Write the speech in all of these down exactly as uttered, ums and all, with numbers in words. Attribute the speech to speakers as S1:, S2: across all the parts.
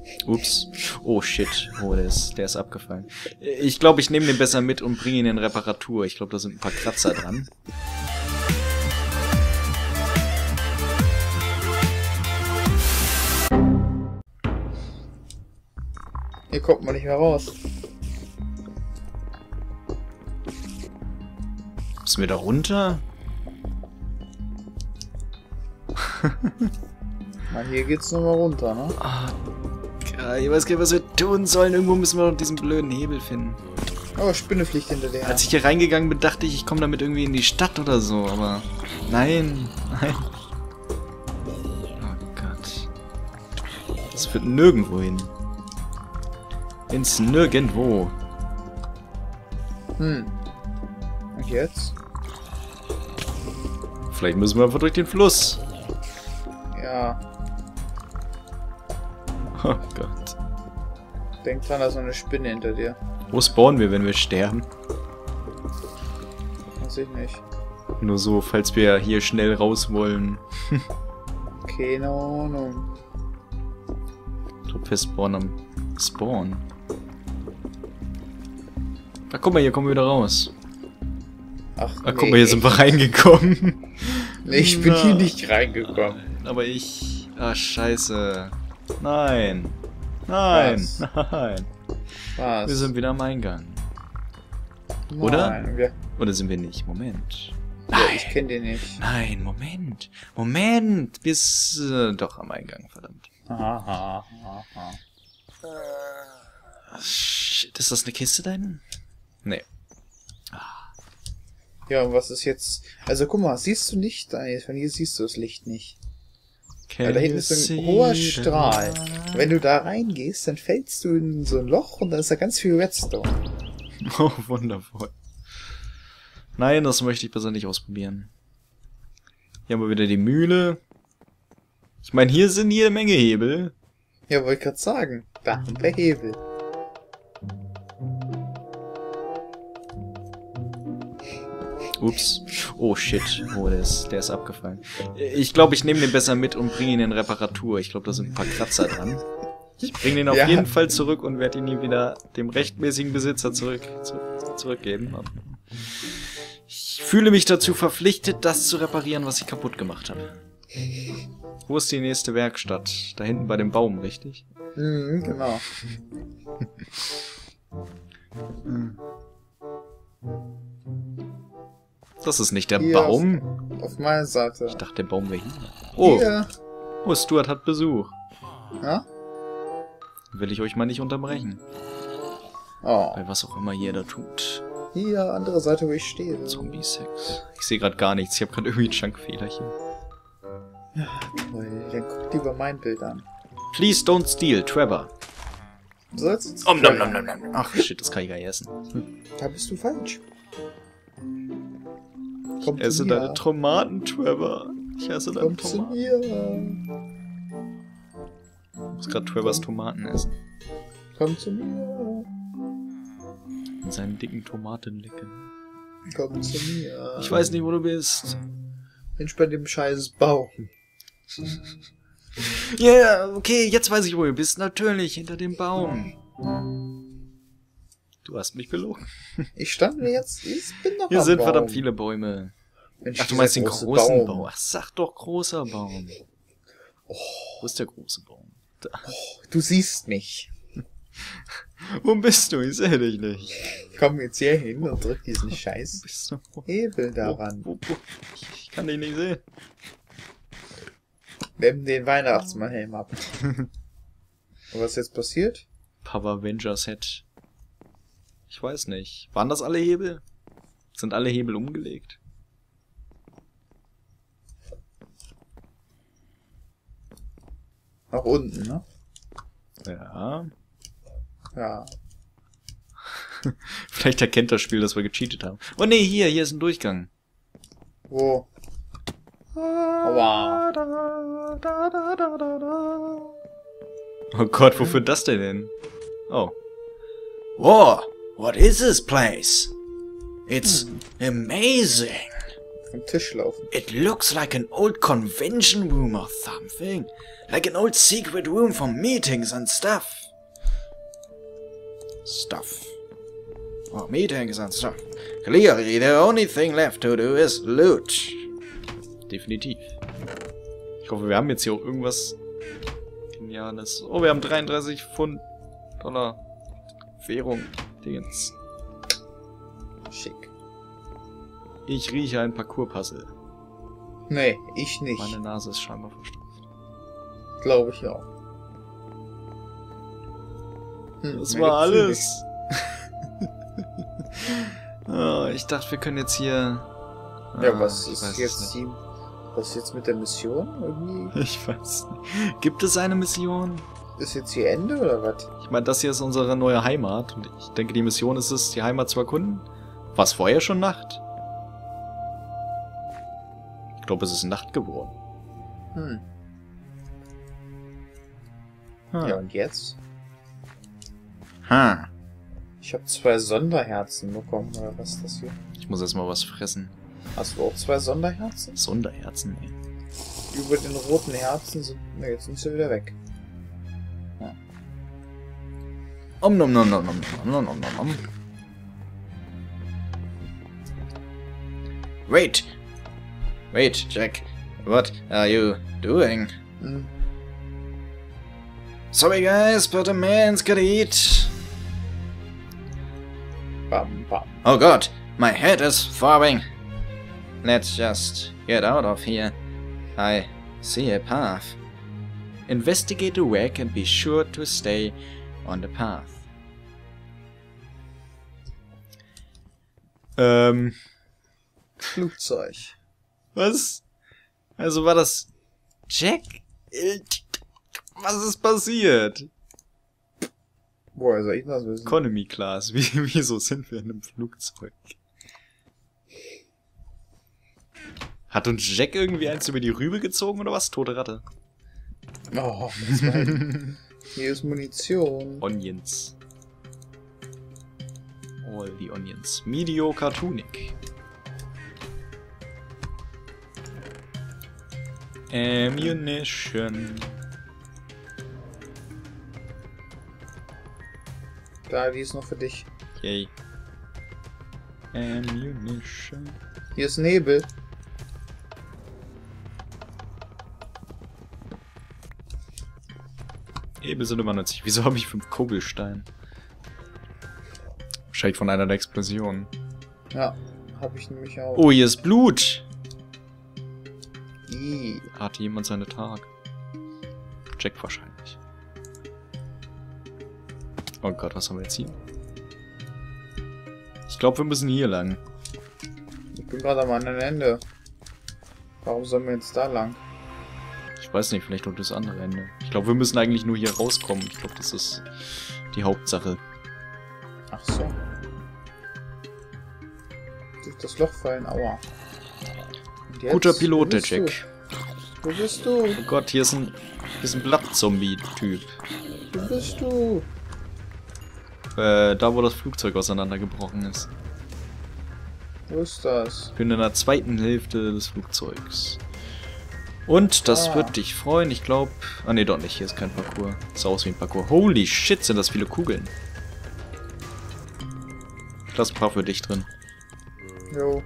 S1: Ups. Oh shit. Oh, der ist, der ist abgefallen. Ich glaube, ich nehme den besser mit und bringe ihn in Reparatur. Ich glaube, da sind ein paar Kratzer dran.
S2: Hier kommt man nicht mehr raus.
S1: Müssen wir da runter?
S2: Na, hier geht's nochmal runter, ne?
S1: Ah, ich weiß gar nicht, was wir tun sollen. Irgendwo müssen wir noch diesen blöden Hebel finden.
S2: Oh, Spinne fliegt hinter dir.
S1: Als ich hier reingegangen bin, dachte ich, ich komme damit irgendwie in die Stadt oder so, aber nein, nein. Oh Gott. Das führt nirgendwo hin. Ins Nirgendwo.
S2: Hm. Und jetzt?
S1: Vielleicht müssen wir einfach durch den Fluss.
S2: Ja.
S1: Oh Gott.
S2: Denk dran, da ist noch eine Spinne hinter dir.
S1: Wo spawnen wir, wenn wir sterben?
S2: Weiß ich nicht.
S1: Nur so, falls wir hier schnell raus wollen.
S2: Keine Ahnung.
S1: Ich glaube, wir spawnen am Spawn. Ach, guck mal, hier kommen wir wieder raus.
S2: Ach,
S1: Ach,
S2: nee,
S1: guck mal, hier sind wir reingekommen.
S2: Nee, ich bin
S1: Na.
S2: hier nicht reingekommen.
S1: Aber ich... Ah, scheiße. Nein. Nein.
S2: Was?
S1: Nein.
S2: Was?
S1: Wir sind wieder am Eingang.
S2: Nein,
S1: oder?
S2: Wir...
S1: Oder sind wir nicht? Moment.
S2: Ja, ich kenn den nicht.
S1: Nein, Moment. Moment. Wir sind äh, doch am Eingang, verdammt.
S2: Aha, aha.
S1: Shit, ist das eine Kiste da hinten? Nee.
S2: Ja, und was ist jetzt... Also guck mal, siehst du nicht? Von hier siehst du das Licht nicht. Weil da hinten ist so ein hoher Strahl. Und wenn du da reingehst, dann fällst du in so ein Loch und da ist da ganz viel Redstone.
S1: Oh, wundervoll. Nein, das möchte ich besser nicht ausprobieren. Hier haben wir wieder die Mühle. Ich meine, hier sind jede Menge Hebel.
S2: Ja, wollte ich gerade sagen. Da haben wir Hebel.
S1: Ups. Oh shit. Oh, der ist, der ist abgefallen. Ich glaube, ich nehme den besser mit und bringe ihn in Reparatur. Ich glaube, da sind ein paar Kratzer dran. Ich bringe den auf
S2: Ja.
S1: jeden Fall zurück und werde ihn nie wieder dem rechtmäßigen Besitzer zurück, zu, zurückgeben. Ich fühle mich dazu verpflichtet, das zu reparieren, was ich kaputt gemacht habe. Wo ist die nächste Werkstatt? Da hinten bei dem Baum, richtig?
S2: Mhm, genau.
S1: Das ist nicht der
S2: Hier
S1: Baum.
S2: Auf, auf meiner Seite.
S1: Ich dachte, der Baum wäre hier. Oh,
S2: Hier.
S1: oh, Stuart hat Besuch.
S2: Ja?
S1: Will ich euch mal nicht unterbrechen.
S2: Oh.
S1: Bei was auch immer ihr da tut.
S2: Hier, andere Seite, wo ich stehe.
S1: Zombie-Sex. Ich sehe gerade gar nichts. Ich habe gerade irgendwie einen Chunkfehler hier.
S2: Ja, toll. Dann guck lieber mein Bild an.
S1: Please don't steal, Trevor.
S2: Du sollst jetzt...
S1: Om nom nom nom nom. Ach shit, das kann ich gar nicht essen.
S2: Da bist du falsch.
S1: Ich
S2: Komm
S1: esse
S2: zu mir.
S1: deine Tomaten, Trevor. Ich esse deine
S2: Komm zu
S1: Tomaten.
S2: mir.
S1: Ich muss gerade Trevors Tomaten essen.
S2: Komm zu mir.
S1: In seinen dicken Tomaten lecken.
S2: Komm zu mir.
S1: Ich weiß nicht, wo du bist.
S2: Mensch, bei dem scheiß Baum.
S1: Ja, yeah, okay, jetzt weiß ich, wo du bist. Natürlich, hinter dem Baum. Du hast mich belogen.
S2: Ich stand mir jetzt... Ich bin noch
S1: Hier
S2: am
S1: sind
S2: Baum.
S1: verdammt viele Bäume.
S2: Mensch,
S1: Ach, du
S2: dieser
S1: meinst den
S2: große
S1: großen Baum.
S2: Baum.
S1: Ach, sag doch großer Baum.
S2: Oh,
S1: Wo ist der große Baum? Da.
S2: du siehst mich.
S1: Wo bist du? Ich sehe dich nicht.
S2: Komm jetzt hier hin und drück diesen
S1: Wo
S2: scheiß
S1: bist du? Wo,
S2: Hebel daran.
S1: wo, wo? Ich, ich kann dich nicht sehen.
S2: Nimm den Weihnachtsmannhelm ab. Und was ist jetzt passiert?
S1: Power Avenger Set. Ich weiß nicht. Waren das alle Hebel? Sind alle Hebel umgelegt?
S2: Nach unten, ne?
S1: Ja.
S2: Ja.
S1: Vielleicht erkennt das Spiel, dass wir gecheatet haben. Oh nee, hier, hier ist ein Durchgang.
S2: Wo? Aua.
S1: Oh Gott, wofür das denn denn? Oh. Whoa, what is this place? It's amazing.
S2: vom Tisch laufen.
S1: It looks like an old convention room or something. Like an old secret room for meetings and stuff. Stuff. Oh, meetings and stuff. Clearly, the only thing left to do is loot. Definitiv. Ich hoffe, wir haben jetzt hier auch irgendwas Geniales. Oh, wir haben dreiunddreißig Pfund Dollar Währung. Dingens.
S2: Schick.
S1: Ich rieche ein Parcours-Puzzle.
S2: Nee, ich nicht.
S1: Meine Nase ist scheinbar verstopft.
S2: Glaube ich auch. Hm,
S1: das war alles. Oh, ich dachte, wir können jetzt hier...
S2: Ja,
S1: ah,
S2: was ist jetzt die... Was ist jetzt mit der Mission? Irgendwie?
S1: Ich weiß nicht. Gibt es eine Mission?
S2: Ist jetzt hier Ende oder was?
S1: Ich meine, das hier ist unsere neue Heimat. Und ich denke, die Mission ist es, die Heimat zu erkunden. War es vorher schon Nacht? Ich glaube, es ist Nacht geworden.
S2: Hm.
S1: Hm.
S2: Ja, und jetzt?
S1: Hm.
S2: Ich habe zwei Sonderherzen bekommen, oder was ist das hier?
S1: Ich muss erstmal was fressen.
S2: Hast du auch zwei Sonderherzen?
S1: Sonderherzen, ey.
S2: Über den roten Herzen sind... Na, jetzt sind sie wieder weg. Ja.
S1: Om nom nom nom nom nom nom nom nom. Wait! Wait, Jack. What are you doing?
S2: Hm.
S1: Sorry guys, but a man's gotta eat.
S2: Bam, bam.
S1: Oh god, my head is throbbing. Let's just get out of here. I see a path. Investigate the wreck and be sure to stay on the path. Ähm.
S2: Flugzeug.
S1: Was? Also war das Jack? Was ist passiert?
S2: Boah, soll ich das wissen?
S1: Economy Class. Wie, wieso sind wir in einem Flugzeug? Hat uns Jack irgendwie eins über die Rübe gezogen oder was? Tote Ratte.
S2: Oh, das war... Hier ist Munition.
S1: Onions. All the onions. Medio Cartoonic. Ammunition.
S2: Da, die ist noch für dich.
S1: Yay. Ammunition.
S2: Hier ist Nebel.
S1: Nebel sind immer nützlich. Wieso habe ich fünf Kugelsteine? Wahrscheinlich von einer der Explosionen.
S2: Ja, habe ich nämlich auch.
S1: Oh, hier ist Blut!
S2: I.
S1: Hatte jemand seine Tag? Jack wahrscheinlich. Oh Gott, was haben wir jetzt hier? Ich glaube, wir müssen hier lang.
S2: Ich bin gerade am anderen Ende. Warum sollen wir jetzt da lang?
S1: Ich weiß nicht, vielleicht noch das andere Ende. Ich glaube, wir müssen eigentlich nur hier rauskommen. Ich glaube, das ist die Hauptsache.
S2: Ach so. Durch das Loch fallen, aua. Und jetzt?
S1: Guter Pilot,
S2: Wo
S1: der
S2: bist
S1: Jack.
S2: Du? Wo bist du?
S1: Oh Gott, hier ist ein, hier ist ein Blattzombie-Typ.
S2: Wo bist du?
S1: Äh, da wo das Flugzeug auseinandergebrochen ist.
S2: Wo ist das?
S1: Ich bin in der zweiten Hälfte des Flugzeugs. Und das
S2: Ah.
S1: wird dich freuen, ich glaube... Ah ne, doch nicht, hier ist kein Parcours. Sah aus wie ein Parcours. Holy shit, sind das viele Kugeln. Ich lasse ein paar für dich drin.
S2: Jo.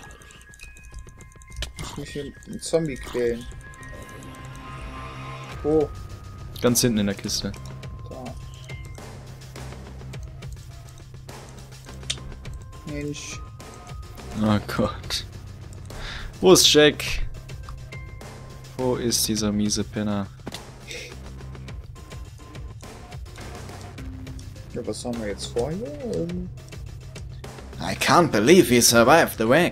S2: Ich muss mich hier einen Zombie quälen. Wo?
S1: Ganz hinten in der Kiste.
S2: Da. Mensch.
S1: Oh Gott. Wo ist Jack? Wo ist dieser miese Penner?
S2: Ja, was haben wir jetzt vor hier? Ähm,
S1: I can't believe he survived the wreck.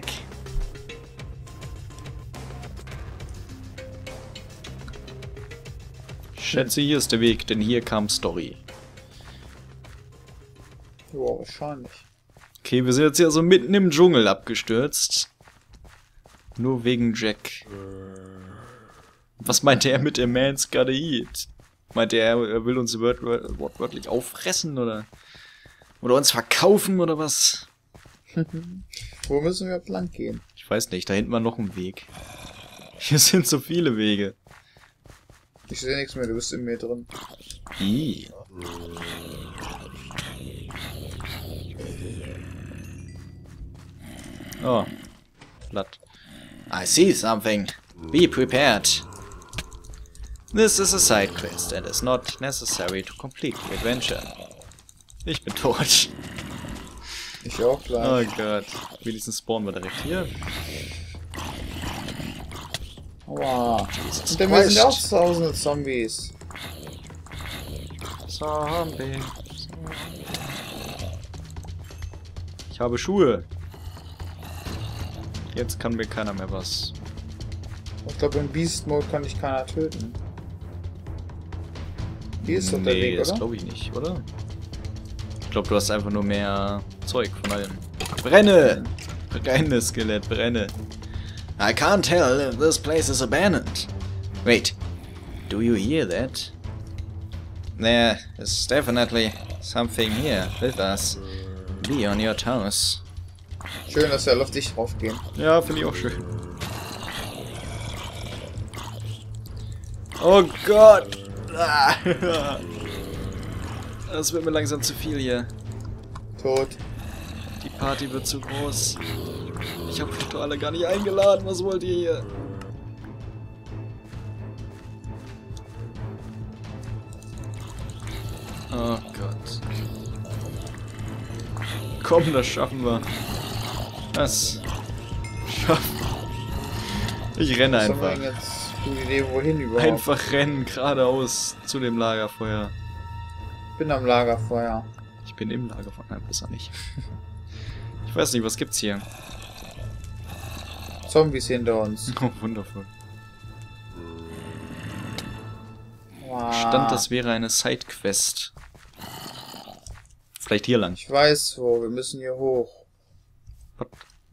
S1: Ich schätze, hier ist der Weg, denn hier kam Story.
S2: ja, wahrscheinlich.
S1: Okay, wir sind jetzt hier so mitten im Dschungel abgestürzt. Nur wegen Jack. Was meinte er mit A man's gotta eat? Meinte er, er will uns wort wortwörtlich auffressen oder oder uns verkaufen oder was?
S2: Wo müssen wir lang gehen?
S1: Ich weiß nicht, da hinten war noch ein Weg. Hier sind so viele Wege.
S2: Ich sehe nichts mehr, du bist in mir drin.
S1: Ih. Oh. Blatt. I see something. Be prepared. This is a side quest and is not necessary to complete the adventure. Ich bin tot.
S2: Ich auch gleich.
S1: Oh Gott. Wenigstens spawnen wir direkt hier.
S2: Wow. Und dann sind auch tausende Zombies.
S1: Zombie. Ich habe Schuhe. Jetzt kann mir keiner mehr was.
S2: Ich glaube, im Beast Mode kann dich keiner töten. Hier ist doch der
S1: Nee,
S2: Weg,
S1: das
S2: oder?
S1: glaube ich nicht, oder? Ich glaube, du hast einfach nur mehr Zeug von allem. Brenne! Brenne, Skelett, brenne. I can't tell if this place is abandoned. Wait, do you hear that? There is definitely something here with us. Be on your toes.
S2: Schön, dass wir alle auf dich draufgehen.
S1: Ja, finde ich auch schön. Oh Gott! Ah. Das wird mir langsam zu viel hier.
S2: Tot.
S1: Die Party wird zu groß. Ich habe euch doch alle gar nicht eingeladen. Was wollt ihr hier? Oh Gott. Komm, das schaffen wir. Das schaffen wir. Ich renne
S2: Was
S1: einfach.
S2: haben wir jetzt gute Idee, wohin überhaupt?
S1: Einfach rennen, geradeaus zu dem Lagerfeuer.
S2: Ich bin am Lagerfeuer.
S1: Ich bin im Lagerfeuer. Nein, besser nicht. Ich weiß nicht, was gibt's hier?
S2: Zombies hinter uns.
S1: Oh, wundervoll.
S2: Wow.
S1: Stand, das wäre eine Sidequest. Vielleicht hier lang.
S2: Ich weiß wo, wir müssen hier hoch.
S1: What?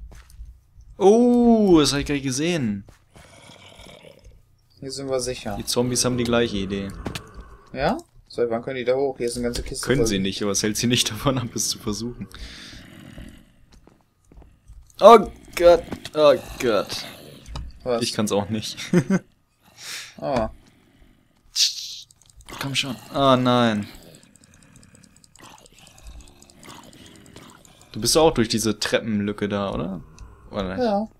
S1: Oh, das habe ich gar nicht gesehen.
S2: Hier sind wir sicher.
S1: Die Zombies haben die gleiche Idee.
S2: Ja? So, wann können die da hoch? Hier ist eine ganze Kiste.
S1: Können
S2: voll.
S1: sie nicht, aber es hält sie nicht davon ab, es zu versuchen. Oh Gott, oh Gott.
S2: Was?
S1: Ich kann's auch nicht.
S2: Oh.
S1: Komm schon. Oh nein. Du bist auch durch diese Treppenlücke da, oder? Oder nicht?
S2: Ja.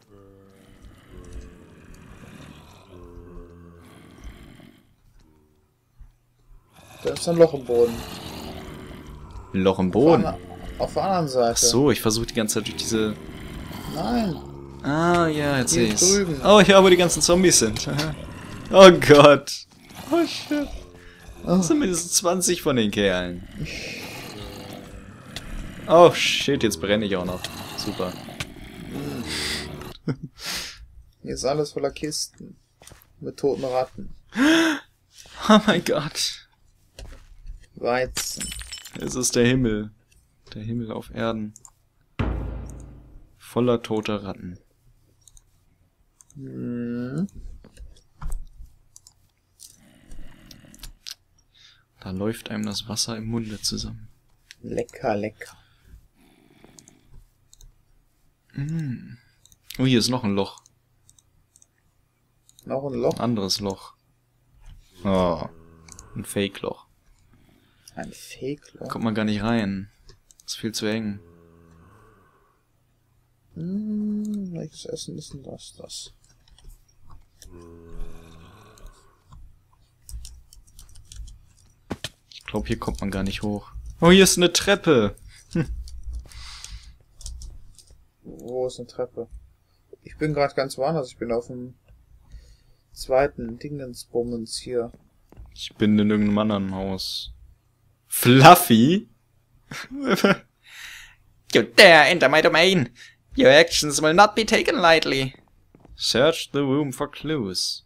S2: Da ist ein Loch im Boden.
S1: Ein Loch im
S2: Auf,
S1: Boden.
S2: der- auf der anderen Seite.
S1: Ach so, ich versuche die ganze Zeit durch diese...
S2: Nein.
S1: Ah, ja, jetzt sehe
S2: Hier
S1: ich's.
S2: drüben.
S1: Oh, ja, wo die ganzen Zombies sind. Oh Gott. Oh shit. Das sind mindestens zwanzig von den Kerlen. Oh shit, jetzt brenne ich auch noch. Super.
S2: Hier ist alles voller Kisten. Mit toten Ratten.
S1: Oh mein Gott.
S2: Weizen.
S1: Es ist der Himmel. Der Himmel auf Erden. Voller toter Ratten.
S2: Hm.
S1: Da läuft einem das Wasser im Munde zusammen.
S2: Lecker, lecker.
S1: Mm. Oh, hier ist noch ein Loch.
S2: Noch ein Loch.
S1: Ein anderes Loch. Oh. Ein Fake-Loch.
S2: Ein Fake-Loch.
S1: Kommt man gar nicht rein. Ist viel zu eng.
S2: Hm, welches Essen ist denn das? Das.
S1: Ich glaube, hier kommt man gar nicht hoch. Oh, hier ist eine Treppe. Hm.
S2: Wo ist eine Treppe? Ich bin gerade ganz woanders. Ich bin auf dem zweiten Dingensbummens hier.
S1: Ich bin in irgendeinem anderen Haus. Fluffy? You dare enter my domain. Your actions will not be taken lightly. Search the room for clues.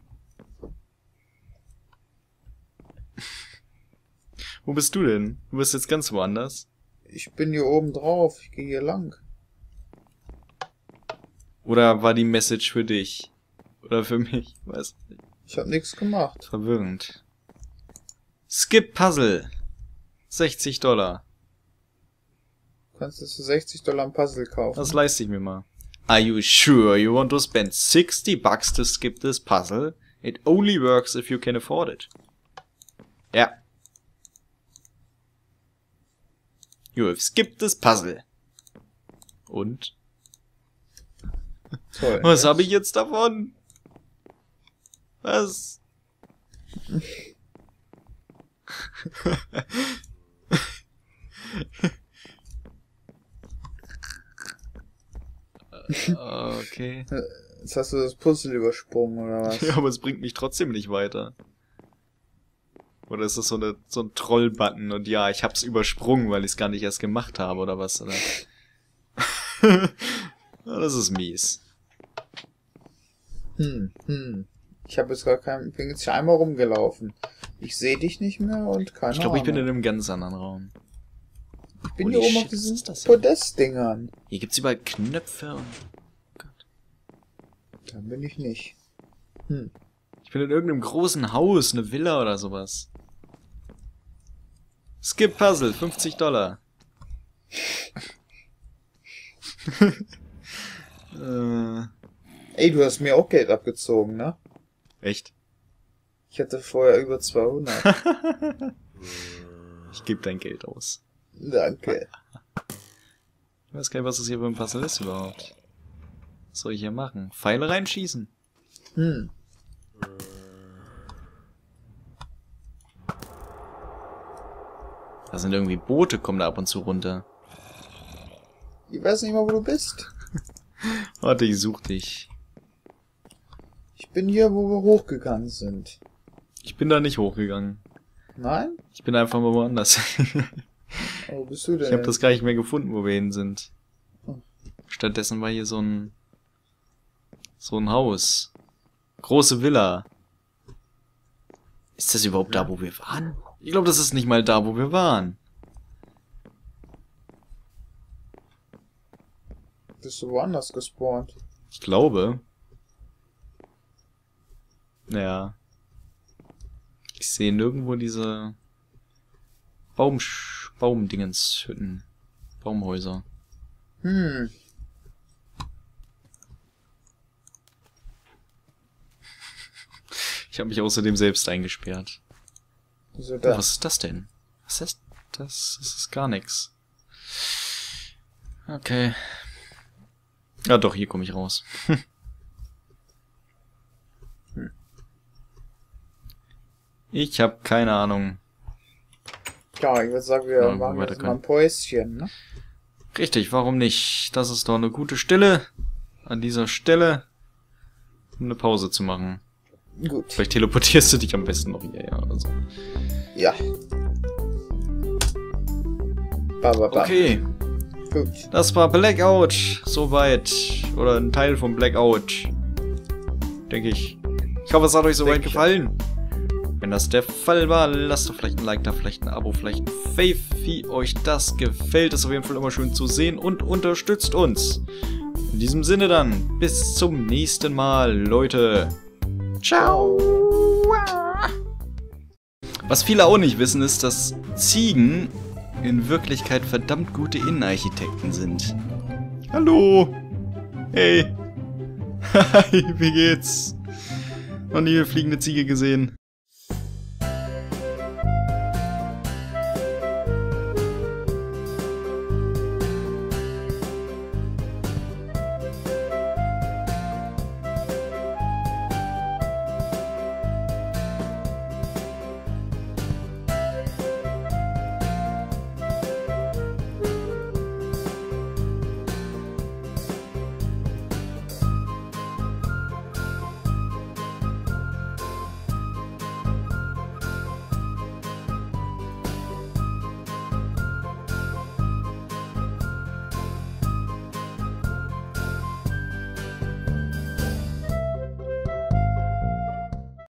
S1: Wo bist du denn? Du bist jetzt ganz woanders.
S2: Ich bin hier oben drauf. Ich gehe hier lang.
S1: Oder war die Message für dich? Oder für mich? Weiß nicht.
S2: Ich habe nichts gemacht.
S1: Verwirrend. Skip Puzzle. sechzig Dollar.
S2: Du kannst es für sechzig Dollar ein Puzzle kaufen.
S1: Das leiste ich mir mal. Are you sure you want to spend sixty bucks to skip this puzzle? It only works if you can afford it. Ja. You have skipped this puzzle. Und?
S2: Toll.
S1: Was habe ich jetzt davon? Was? Okay.
S2: Jetzt hast du das Puzzle übersprungen, oder was?
S1: Ja, aber es bringt mich trotzdem nicht weiter. Oder ist das so, eine, so ein Troll-Button und ja, ich hab's übersprungen, weil ich es gar nicht erst gemacht habe, oder was? Oder? Das ist mies.
S2: Hm, hm. Ich habe jetzt gar keinen... Ich bin jetzt hier einmal rumgelaufen. Ich sehe dich nicht mehr und keine
S1: Ich glaube, ich bin in
S2: Ahnung.
S1: einem ganz anderen Raum.
S2: Ich bin
S1: Holy
S2: hier oben
S1: shit,
S2: auf diesen
S1: was ist das hier?
S2: Podestdingern.
S1: Hier gibt's überall Knöpfe und... Gott.
S2: Da bin ich nicht. Hm.
S1: Ich bin in irgendeinem großen Haus, eine Villa oder sowas. Skip Puzzle, fünfzig Dollar. äh,
S2: Ey, du hast mir auch Geld abgezogen, ne?
S1: echt?
S2: Ich hatte vorher über zweihundert.
S1: Ich gebe dein Geld aus.
S2: Danke.
S1: Ich weiß gar nicht, was das hier für ein Puzzle ist überhaupt. Was soll ich hier machen? Pfeile reinschießen?
S2: Hm.
S1: Da sind irgendwie Boote, kommen da ab und zu runter.
S2: Ich weiß nicht mal, wo du bist.
S1: Warte, ich such dich.
S2: Ich bin hier, wo wir hochgegangen sind.
S1: Ich bin da nicht hochgegangen.
S2: Nein?
S1: Ich bin einfach mal woanders.
S2: Oh, wo bist du denn?
S1: Ich habe das gar nicht mehr gefunden, wo wir hin sind.
S2: Oh.
S1: Stattdessen war hier so ein... so ein Haus. Große Villa. Ist das überhaupt da, wo wir waren? Ich glaube, das ist nicht mal da, wo wir waren.
S2: Bist du woanders gespawnt?
S1: Ich glaube. Naja. Ich sehe nirgendwo diese Baum Baumdingenshütten. Baumhäuser.
S2: Hm.
S1: Ich habe mich außerdem selbst eingesperrt.
S2: Wieso
S1: Oh,
S2: da?
S1: was ist das denn? Was ist das? Das ist gar nichts. Okay. Ja doch, hier komme ich raus.
S2: Hm.
S1: Ich habe keine Ahnung.
S2: Ja, ich würde sagen, wir
S1: Ja,
S2: machen
S1: weiter
S2: jetzt mal ein Päuschen, ne?
S1: Richtig, warum nicht? Das ist doch eine gute Stille. An dieser Stelle. Um eine Pause zu machen.
S2: Gut.
S1: Vielleicht teleportierst du dich am besten noch hierher oder so.
S2: Ja. Ba, ba, ba.
S1: Okay,
S2: Gut.
S1: das war Blackout. Soweit. Oder ein Teil von Blackout. Denke ich. Ich hoffe, es hat euch soweit
S2: Denke ich
S1: gefallen. Wenn das der Fall war, lasst doch vielleicht ein Like da, vielleicht ein Abo, vielleicht ein Fave. Wie euch das gefällt, ist auf jeden Fall immer schön zu sehen und unterstützt uns. In diesem Sinne dann, bis zum nächsten Mal, Leute. Ciao. Was viele auch nicht wissen, ist, dass Ziegen in Wirklichkeit verdammt gute Innenarchitekten sind. Hallo. Hey. Hi, wie geht's? Noch nie eine fliegende Ziege gesehen.